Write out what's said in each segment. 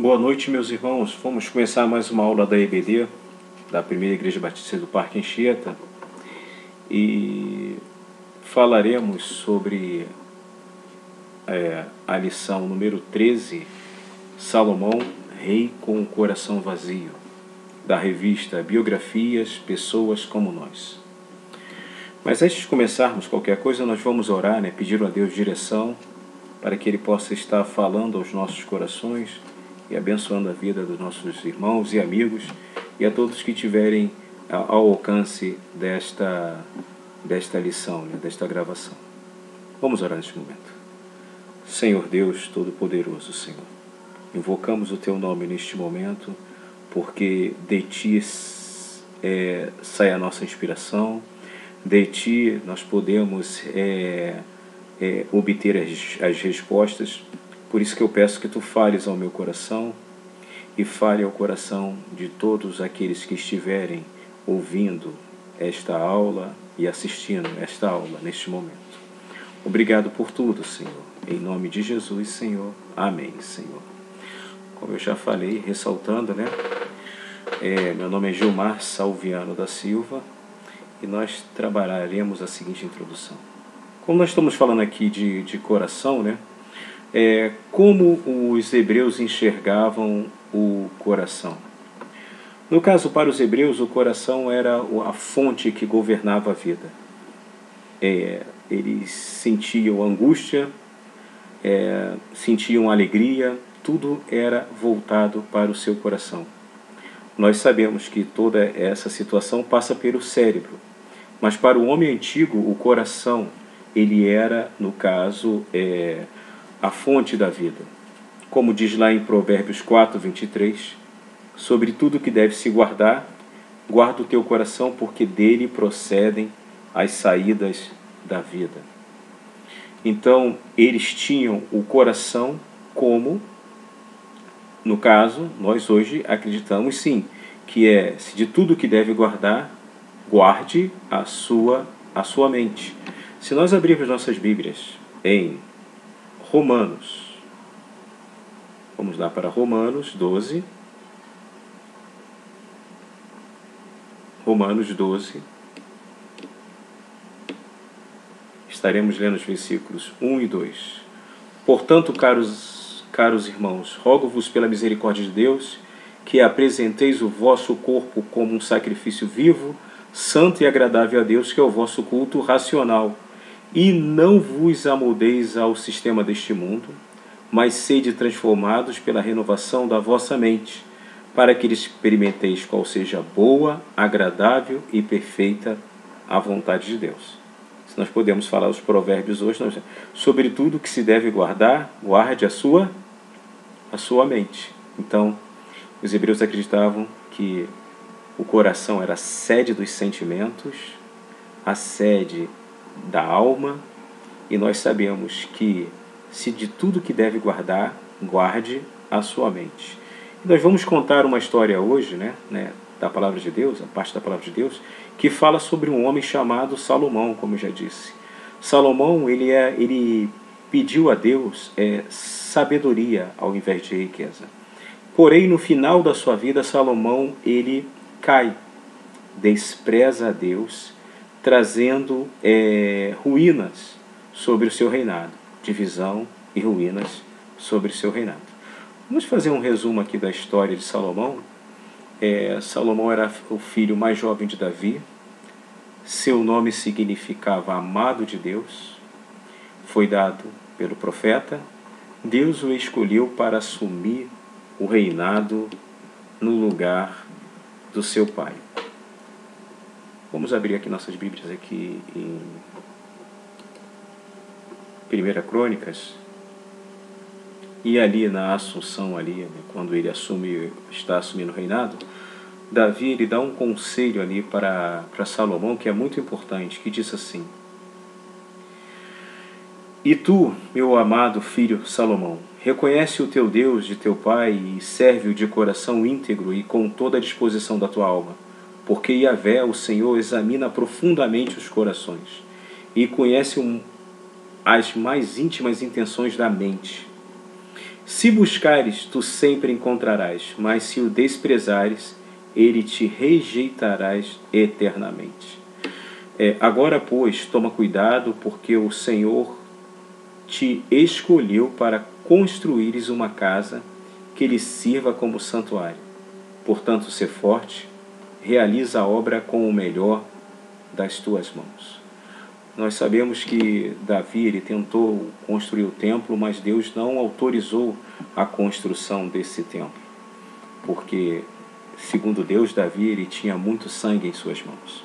Boa noite, meus irmãos. Vamos começar mais uma aula da EBD, da Primeira Igreja Batista do Parque Anchieta, e falaremos sobre a lição número 13, Salomão, Rei com o Coração Vazio, da revista Biografias, Pessoas como Nós. Mas antes de começarmos qualquer coisa, nós vamos orar, pedir a Deus direção para que Ele possa estar falando aos nossos corações e abençoando a vida dos nossos irmãos e amigos e a todos que tiverem ao alcance desta lição, desta gravação. Vamos orar neste momento. Senhor Deus Todo-Poderoso, Senhor, invocamos o Teu nome neste momento, porque de Ti sai a nossa inspiração, de Ti nós podemos obter as respostas. Por isso que eu peço que Tu fales ao meu coração e fale ao coração de todos aqueles que estiverem ouvindo esta aula e assistindo esta aula neste momento. Obrigado por tudo, Senhor. Em nome de Jesus, Senhor. Amém, Senhor. Como eu já falei, ressaltando, meu nome é Gilmar Salviano da Silva e nós trabalharemos a seguinte introdução. Como nós estamos falando aqui de coração, como os hebreus enxergavam o coração. No caso, para os hebreus, o coração era a fonte que governava a vida. Eles sentiam angústia, sentiam alegria, tudo era voltado para o seu coração. Nós sabemos que toda essa situação passa pelo cérebro, mas para o homem antigo, o coração, ele era, no caso, a fonte da vida. Como diz lá em Provérbios 4:23, sobre tudo que deve se guardar, guarda o teu coração, porque dele procedem as saídas da vida. Então, eles tinham o coração como, no caso, nós hoje acreditamos sim, que se de tudo que deve guardar, guarde a sua mente. Se nós abrirmos nossas Bíblias em Romanos, vamos lá para Romanos 12. Romanos 12. Estaremos lendo os versículos 1 e 2. Portanto, caros irmãos, rogo-vos pela misericórdia de Deus, que apresenteis o vosso corpo como um sacrifício vivo, santo e agradável a Deus, que é o vosso culto racional. E não vos amoldeis ao sistema deste mundo, mas sede transformados pela renovação da vossa mente, para que experimenteis qual seja boa, agradável e perfeita a vontade de Deus. Se nós podemos falar os provérbios hoje, sobre tudo que se deve guardar, guarde a sua mente. Então, os hebreus acreditavam que o coração era a sede dos sentimentos, a sede da alma, e nós sabemos que se de tudo que deve guardar, guarde a sua mente. E nós vamos contar uma história hoje, da palavra de Deus, a parte da palavra de Deus, que fala sobre um homem chamado Salomão, como eu já disse. Salomão, ele pediu a Deus sabedoria ao invés de riqueza. Porém, no final da sua vida, Salomão, ele cai, despreza a Deus, trazendo ruínas sobre o seu reinado, divisão e ruínas sobre o seu reinado. Vamos fazer um resumo aqui da história de Salomão. Salomão era o filho mais jovem de Davi, seu nome significava amado de Deus, foi dado pelo profeta, Deus o escolheu para assumir o reinado no lugar do seu pai. Vamos abrir aqui nossas Bíblias aqui em 1 Crônicas, e ali na Assunção, quando ele está assumindo o reinado, Davi ele dá um conselho ali para Salomão que é muito importante, que diz assim: E tu, meu amado filho Salomão, reconhece o teu Deus de teu pai e serve-o de coração íntegro e com toda a disposição da tua alma, porque Yahvé, o Senhor, examina profundamente os corações e conhece as mais íntimas intenções da mente. Se buscares, tu sempre encontrarás, mas se o desprezares, ele te rejeitarás eternamente. Agora, pois, toma cuidado, porque o Senhor te escolheu para construíres uma casa que lhe sirva como santuário. Portanto, sê forte, realiza a obra com o melhor das tuas mãos. Nós sabemos que Davi ele tentou construir o templo, mas Deus não autorizou a construção desse templo, porque, segundo Deus, Davi ele tinha muito sangue em suas mãos.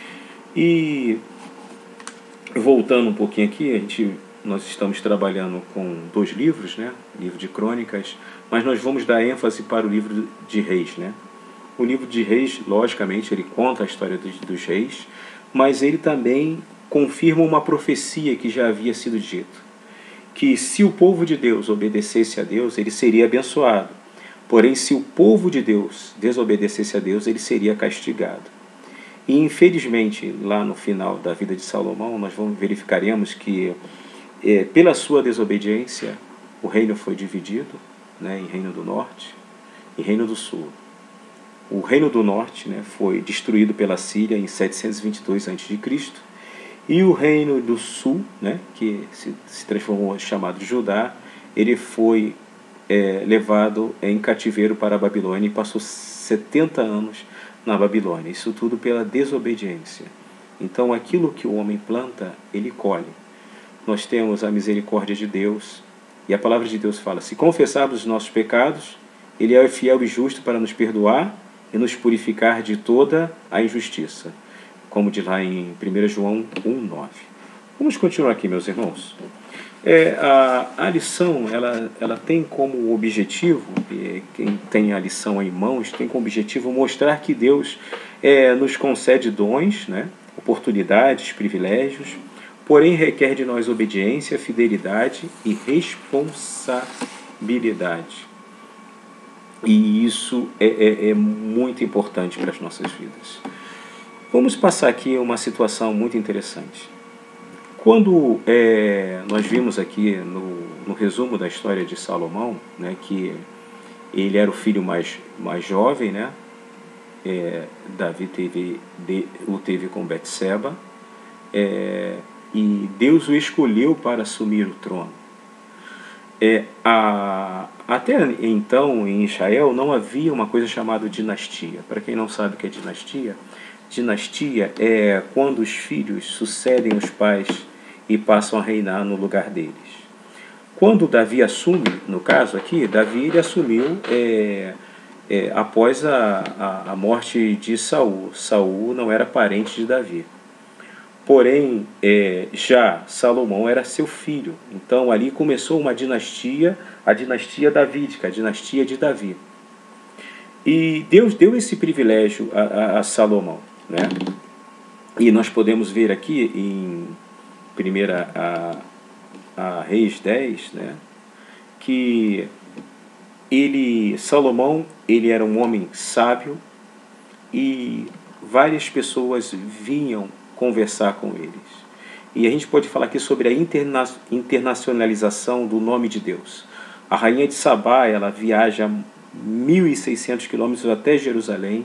E, voltando um pouquinho aqui, nós estamos trabalhando com 2 livros, né? Livro de Crônicas, mas nós vamos dar ênfase para o livro de Reis, né? O livro de Reis, logicamente, ele conta a história dos reis, mas ele também confirma uma profecia que já havia sido dito, que se o povo de Deus obedecesse a Deus, ele seria abençoado. Porém, se o povo de Deus desobedecesse a Deus, ele seria castigado. E, infelizmente, lá no final da vida de Salomão, nós verificaremos que, pela sua desobediência, o reino foi dividido, né, em Reino do Norte e Reino do Sul. O Reino do Norte, né, foi destruído pela Síria em 722 a.C., e o Reino do Sul, né, que se transformou chamado Judá, ele foi levado em cativeiro para a Babilônia e passou 70 anos na Babilônia. Isso tudo pela desobediência. Então, aquilo que o homem planta, ele colhe. Nós temos a misericórdia de Deus, e a palavra de Deus fala: se confessarmos os nossos pecados, ele é fiel e justo para nos perdoar e nos purificar de toda a injustiça, como diz lá em 1 João 1,9. Vamos continuar aqui, meus irmãos. A lição, ela tem como objetivo, quem tem a lição em mãos, tem como objetivo mostrar que Deus nos concede dons, né, oportunidades, privilégios, porém requer de nós obediência, fidelidade e responsabilidade. E isso é muito importante para as nossas vidas. Vamos passar aqui uma situação muito interessante. Quando nós vimos aqui no resumo da história de Salomão, né, que ele era o filho mais jovem, né? Davi o teve com Betseba, e Deus o escolheu para assumir o trono. Até então, em Israel, não havia uma coisa chamada dinastia. Para quem não sabe o que é dinastia, dinastia é quando os filhos sucedem os pais e passam a reinar no lugar deles. Quando Davi assume, no caso aqui, Davi ele assumiu após a morte de Saul. Saul não era parente de Davi. Porém, já Salomão era seu filho. Então ali começou uma dinastia, a dinastia davídica, a dinastia de Davi. E Deus deu esse privilégio a Salomão, né? E nós podemos ver aqui em 1 Reis 10, né, que Salomão ele era um homem sábio e várias pessoas vinham conversar com eles. E a gente pode falar aqui sobre a internacionalização do nome de Deus. A rainha de Sabá, ela viaja 1.600 quilômetros até Jerusalém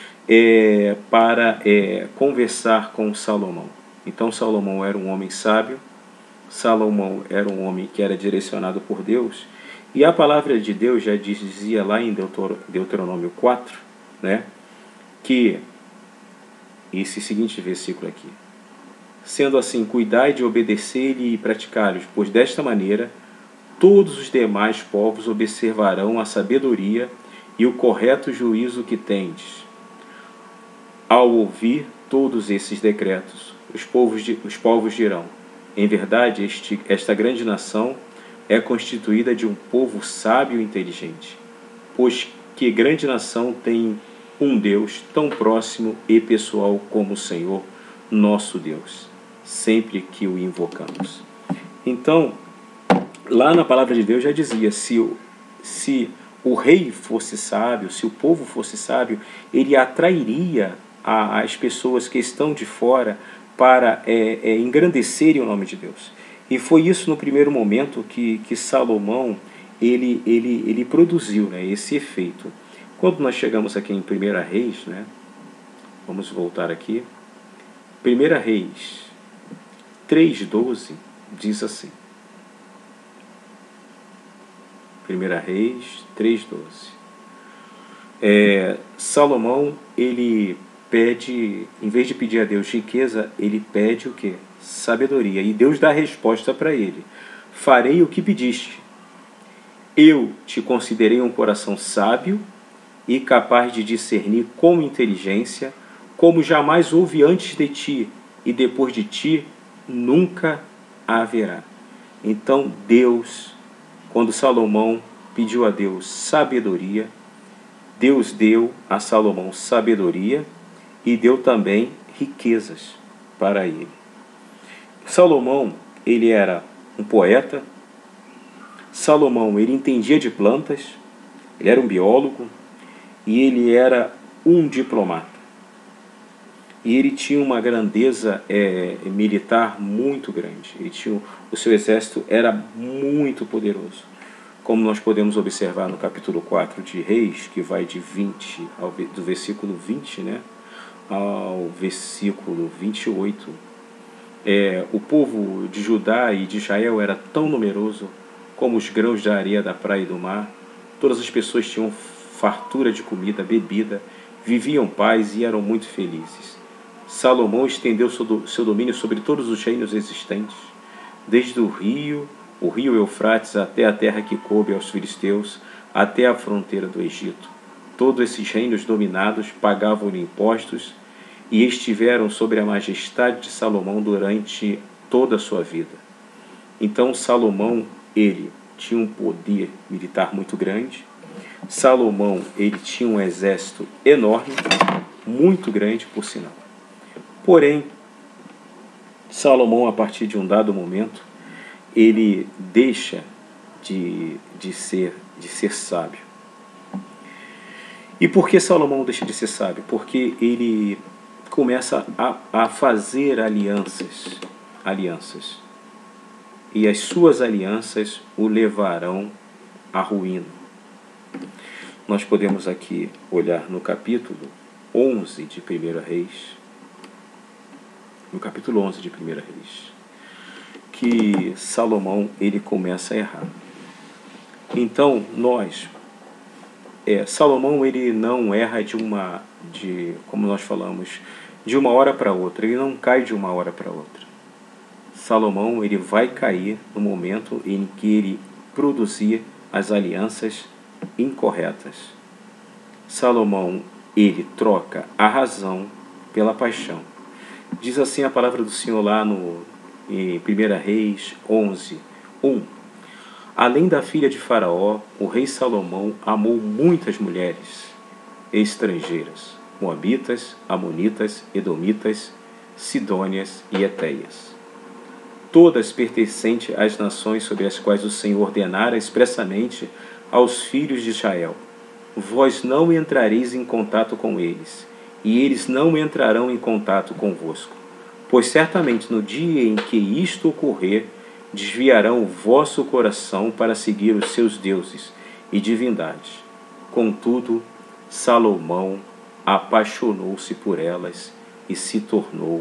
para conversar com Salomão. Então Salomão era um homem sábio, Salomão era um homem que era direcionado por Deus, e a palavra de Deus já dizia lá em Deuteronômio 4, né, que esse seguinte versículo aqui: sendo assim, cuidai de obedecer-lhe e praticá-los, pois desta maneira todos os demais povos observarão a sabedoria e o correto juízo que tendes. Ao ouvir todos esses decretos, os povos dirão: em verdade, esta grande nação é constituída de um povo sábio e inteligente, pois que grande nação tem um Deus tão próximo e pessoal como o Senhor, nosso Deus, sempre que o invocamos. Então, lá na palavra de Deus já dizia, se o rei fosse sábio, se o povo fosse sábio, ele atrairia as pessoas que estão de fora para engrandecerem o nome de Deus. E foi isso no primeiro momento que Salomão ele produziu, né, esse efeito. Quando nós chegamos aqui em 1 Reis, né, vamos voltar aqui, 1 Reis 3,12 diz assim, 1 Reis 3,12, Salomão, ele pede, em vez de pedir a Deus riqueza, ele pede o quê? Sabedoria. E Deus dá a resposta para ele: farei o que pediste. Eu te considerei um coração sábio e capaz de discernir com inteligência, como jamais houve antes de ti, e depois de ti nunca haverá. Então Deus, quando Salomão pediu a Deus sabedoria, Deus deu a Salomão sabedoria e deu também riquezas para ele. Salomão, ele era um poeta. Salomão, ele entendia de plantas, ele era um biólogo e ele era um diplomata. E ele tinha uma grandeza militar muito grande. O seu exército era muito poderoso. Como nós podemos observar no capítulo 4 de Reis, que vai de 20, do versículo 20, né, ao versículo 28. O povo de Judá e de Israel era tão numeroso como os grãos da areia da praia e do mar. Todas as pessoas tinham fartura de comida, bebida, viviam em paz e eram muito felizes. Salomão estendeu seu domínio sobre todos os reinos existentes, desde o rio Eufrates até a terra que coube aos filisteus, até a fronteira do Egito. Todos esses reinos dominados pagavam-lhe impostos e estiveram sobre a majestade de Salomão durante toda a sua vida. Então Salomão, ele tinha um poder militar muito grande. Salomão, ele tinha um exército enorme, muito grande por sinal. Porém, Salomão, a partir de um dado momento, ele deixa de ser sábio. E por que Salomão deixa de ser sábio? Porque ele começa a fazer alianças. E as suas alianças o levarão à ruína. Nós podemos aqui olhar no capítulo 11 de 1 Reis, no capítulo 11 de 1 Reis, que Salomão, ele começa a errar. Então, Salomão, ele não erra como nós falamos, de uma hora para outra, ele não cai de uma hora para outra. Salomão, ele vai cair no momento em que ele produzir as alianças incorretas. Salomão, ele troca a razão pela paixão. Diz assim a palavra do Senhor lá em 1 Reis 11, 1. Além da filha de Faraó, o rei Salomão amou muitas mulheres estrangeiras, moabitas, amonitas, edomitas, sidônias e etéias, todas pertencentes às nações sobre as quais o Senhor ordenara expressamente aos filhos de Israel: vós não entrareis em contato com eles, e eles não entrarão em contato convosco, pois certamente no dia em que isto ocorrer, desviarão o vosso coração para seguir os seus deuses e divindades. Contudo, Salomão apaixonou-se por elas e se tornou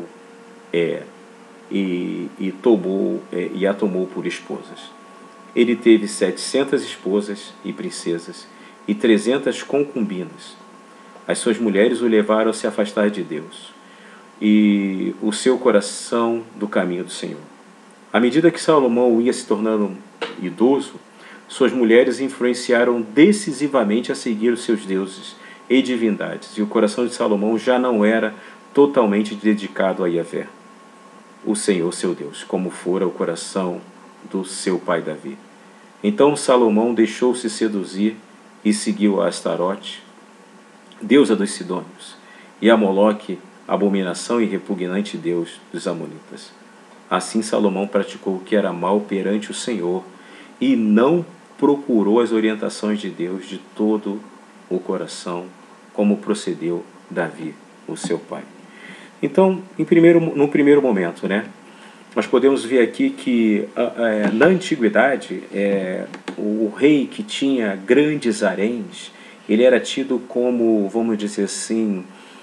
e a tomou por esposas. Ele teve 700 esposas e princesas e 300 concubinas. As suas mulheres o levaram a se afastar de Deus e o seu coração do caminho do Senhor. À medida que Salomão ia se tornando idoso, suas mulheres influenciaram decisivamente a seguir os seus deuses e divindades, e o coração de Salomão já não era totalmente dedicado a Yahvé, o Senhor seu Deus, como fora o coração do seu pai Davi. Então Salomão deixou-se seduzir e seguiu a Astarote, deusa dos sidônios, e a Moloque, abominação e repugnante deus dos amonitas. Assim Salomão praticou o que era mal perante o Senhor e não procurou as orientações de Deus de todo o coração, como procedeu Davi, o seu pai. Então, no primeiro momento, nós podemos ver aqui que na antiguidade o rei que tinha grandes haréns, ele era tido como, vamos dizer assim,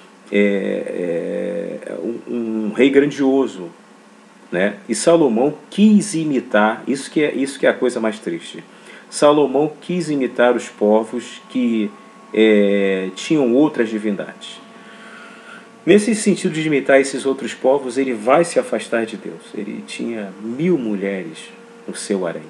um rei grandioso, né? E Salomão quis imitar, isso que é a coisa mais triste. Salomão quis imitar os povos que tinham outras divindades. Nesse sentido de imitar esses outros povos, ele vai se afastar de Deus. Ele tinha 1000 mulheres no seu harém.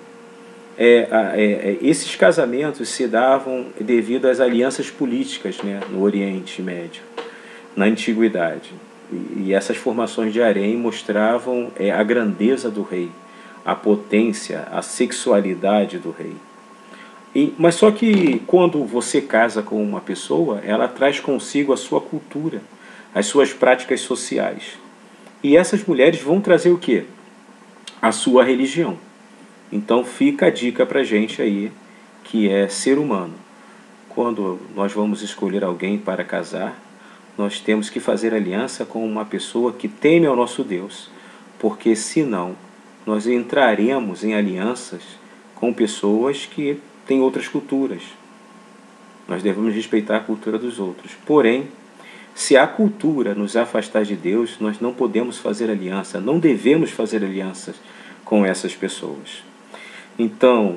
Esses casamentos se davam devido às alianças políticas, né, no Oriente Médio, na Antiguidade. E essas formações de harém mostravam a grandeza do rei, a potência, a sexualidade do rei. Mas só que quando você casa com uma pessoa, ela traz consigo a sua cultura, as suas práticas sociais. E essas mulheres vão trazer o quê? A sua religião. Então fica a dica pra gente aí, que é ser humano. Quando nós vamos escolher alguém para casar, nós temos que fazer aliança com uma pessoa que teme ao nosso Deus, porque senão nós entraremos em alianças com pessoas que têm outras culturas. Nós devemos respeitar a cultura dos outros. Porém, se a cultura nos afastar de Deus, nós não podemos fazer aliança, não devemos fazer alianças com essas pessoas. Então,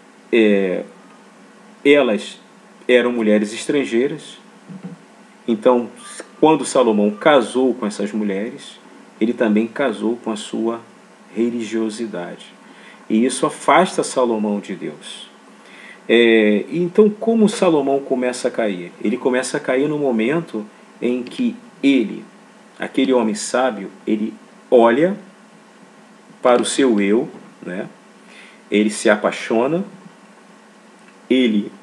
elas eram mulheres estrangeiras. Então, quando Salomão casou com essas mulheres, ele também casou com a sua religiosidade. E isso afasta Salomão de Deus. Então, como Salomão começa a cair? Ele começa a cair no momento em que ele, aquele homem sábio, ele olha para o seu eu, né? Ele se apaixona, ele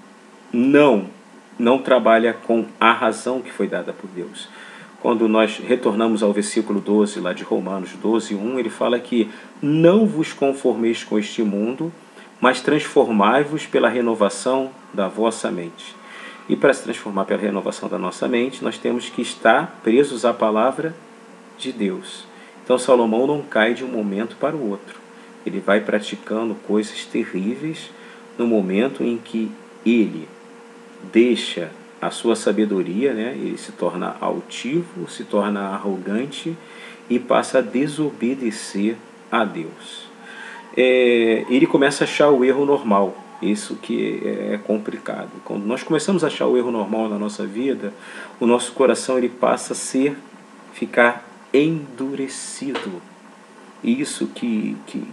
não trabalha com a razão que foi dada por Deus. Quando nós retornamos ao versículo 12 lá de Romanos 12:1, ele fala que não vos conformeis com este mundo, mas transformai-vos pela renovação da vossa mente. E para se transformar pela renovação da nossa mente, nós temos que estar presos à palavra de Deus. Então Salomão não cai de um momento para o outro. Ele vai praticando coisas terríveis no momento em que ele deixa a sua sabedoria, né? Ele se torna altivo, se torna arrogante e passa a desobedecer a Deus. Ele começa a achar o erro normal. Isso que é complicado. Quando nós começamos a achar o erro normal na nossa vida, o nosso coração ele passa a ficar endurecido. Isso que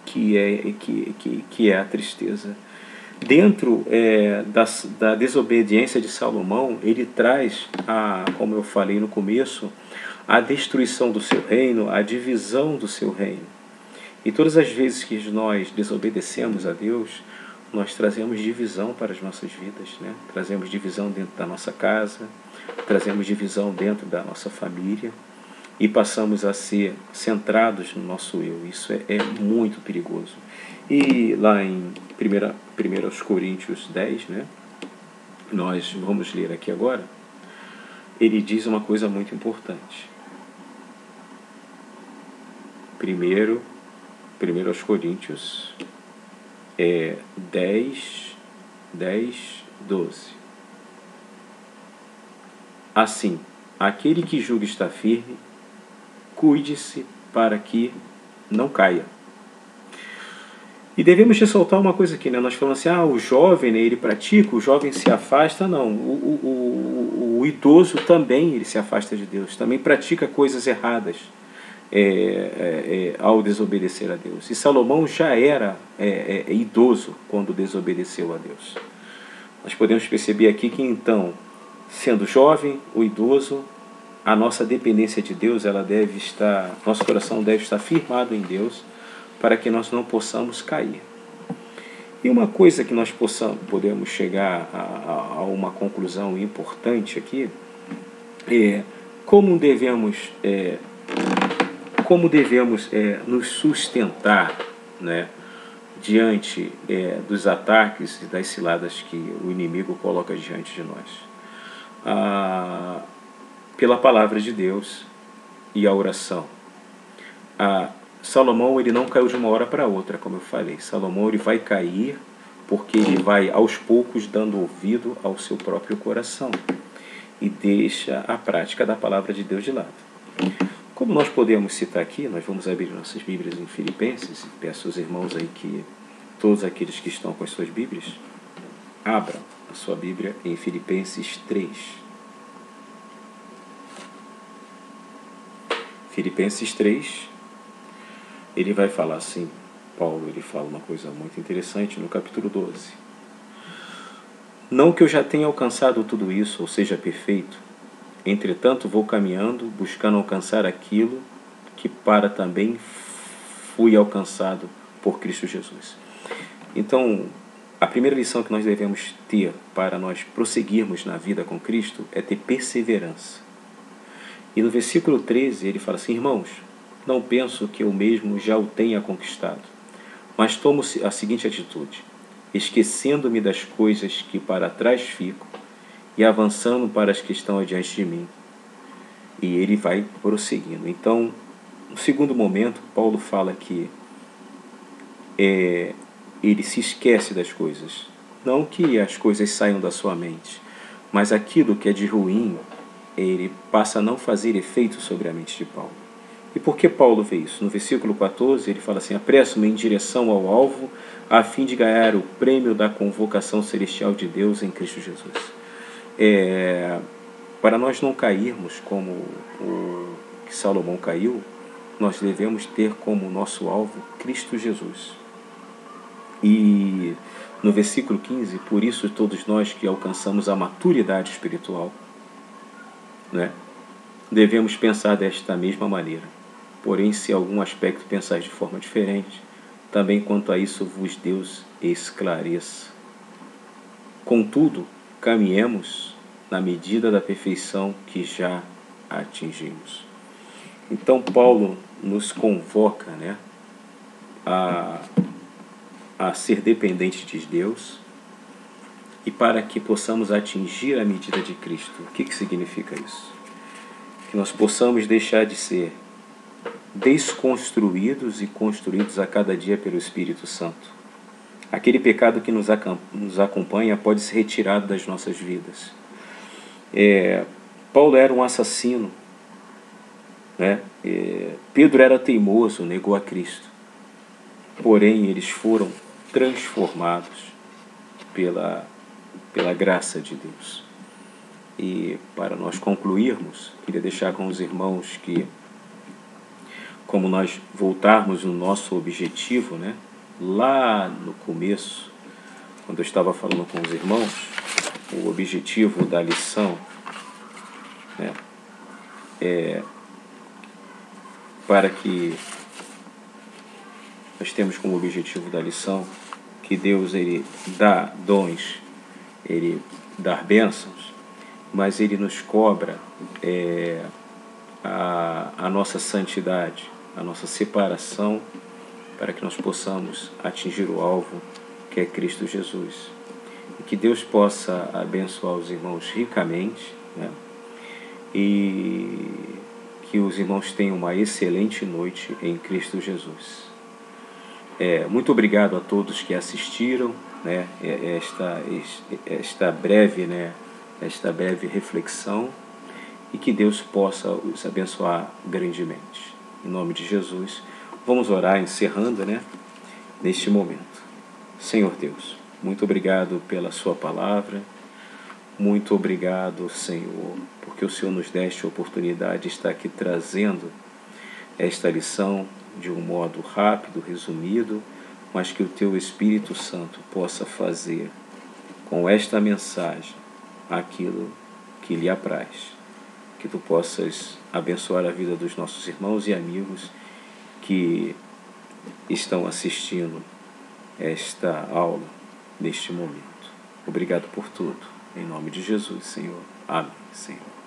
é a tristeza. Dentro da desobediência de Salomão, ele traz, como eu falei no começo, a destruição do seu reino, a divisão do seu reino. E todas as vezes que nós desobedecemos a Deus, nós trazemos divisão para as nossas vidas, né? Trazemos divisão dentro da nossa casa, trazemos divisão dentro da nossa família e passamos a ser centrados no nosso eu. Isso é muito perigoso. E lá em 1 Coríntios 10, né? Nós vamos ler aqui agora, ele diz uma coisa muito importante. 1 Coríntios 10, 12. Assim, aquele que julga estar firme, cuide-se para que não caia. E devemos ressaltar uma coisa aqui, né? Nós falamos assim, o jovem, né, ele pratica, o jovem se afasta. Não, o idoso também ele se afasta de Deus, também pratica coisas erradas ao desobedecer a Deus. E Salomão já era idoso quando desobedeceu a Deus. Nós podemos perceber aqui que então, sendo jovem, o idoso, a nossa dependência de Deus, nosso coração deve estar firmado em Deus, para que nós não possamos cair. E uma coisa que nós podemos chegar a uma conclusão importante aqui é como devemos nos sustentar, né, diante dos ataques e das ciladas que o inimigo coloca diante de nós. Pela palavra de Deus e a oração. Salomão, ele não caiu de uma hora para outra, como eu falei. Salomão, ele vai cair porque ele vai aos poucos dando ouvido ao seu próprio coração e deixa a prática da palavra de Deus de lado. Como nós podemos citar aqui, nós vamos abrir nossas Bíblias em Filipenses, e peço aos irmãos aí que todos aqueles que estão com as suas Bíblias, abram a sua Bíblia em Filipenses 3. Filipenses 3, ele vai falar assim, Paulo, ele fala uma coisa muito interessante no capítulo 12. Não que eu já tenha alcançado tudo isso, ou seja, perfeito, entretanto vou caminhando, buscando alcançar aquilo que para também fui alcançado por Cristo Jesus. Então, a primeira lição que nós devemos ter para nós prosseguirmos na vida com Cristo é ter perseverança. E no versículo 13 ele fala assim, irmãos, não penso que eu mesmo já o tenha conquistado, mas tomo a seguinte atitude, esquecendo-me das coisas que para trás ficam e avançando para as que estão adiante de mim. E ele vai prosseguindo. Então, no segundo momento, Paulo fala que ele se esquece das coisas. Não que as coisas saiam da sua mente, mas aquilo que é de ruim, ele passa a não fazer efeito sobre a mente de Paulo. E por que Paulo vê isso? No versículo 14, ele fala assim, apresso-me em direção ao alvo, a fim de ganhar o prêmio da convocação celestial de Deus em Cristo Jesus. Para nós não cairmos como o que Salomão caiu, nós devemos ter como nosso alvo Cristo Jesus. E no versículo 15, por isso todos nós que alcançamos a maturidade espiritual, né, devemos pensar desta mesma maneira. Porém, se algum aspecto pensais de forma diferente, também quanto a isso vos Deus esclareça. Contudo, caminhemos na medida da perfeição que já atingimos. Então, Paulo nos convoca, né, a ser dependentes de Deus e para que possamos atingir a medida de Cristo. O que significa isso? Que nós possamos deixar de ser desconstruídos e construídos a cada dia pelo Espírito Santo. Aquele pecado que nos acompanha pode ser retirado das nossas vidas. Paulo era um assassino, né? Pedro era teimoso, negou a Cristo. Porém, eles foram transformados pela graça de Deus. E para nós concluirmos, queria deixar com os irmãos que, como nós voltarmos no nosso objetivo, né? Lá no começo, quando eu estava falando com os irmãos, o objetivo da lição, né, para que nós temos como objetivo da lição que Deus, ele dá dons, ele dá bênçãos, mas ele nos cobra a nossa santidade, a nossa separação, para que nós possamos atingir o alvo, que é Cristo Jesus. E que Deus possa abençoar os irmãos ricamente, né? E que os irmãos tenham uma excelente noite em Cristo Jesus. Muito obrigado a todos que assistiram, né, esta breve reflexão, e que Deus possa os abençoar grandemente. Em nome de Jesus, vamos orar encerrando, né, neste momento. Senhor Deus, muito obrigado pela sua palavra, muito obrigado, Senhor, porque o Senhor nos deste a oportunidade de estar aqui trazendo esta lição de um modo rápido, resumido, mas que o Teu Espírito Santo possa fazer com esta mensagem aquilo que lhe apraz. Que Tu possas abençoar a vida dos nossos irmãos e amigos que estão assistindo esta aula neste momento. Obrigado por tudo. Em nome de Jesus, Senhor. Amém, Senhor.